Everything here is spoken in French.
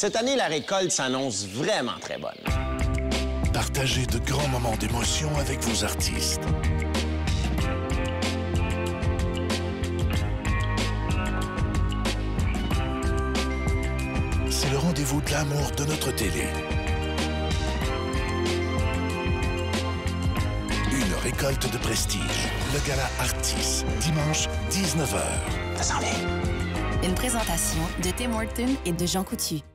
Cette année, la récolte s'annonce vraiment très bonne. Partagez de grands moments d'émotion avec vos artistes. C'est le rendez-vous de l'amour de notre télé. Une récolte de prestige. Le Gala Artis, dimanche, 19h. Ça s'en vient. Une présentation de Tim Hortons et de Jean Coutu.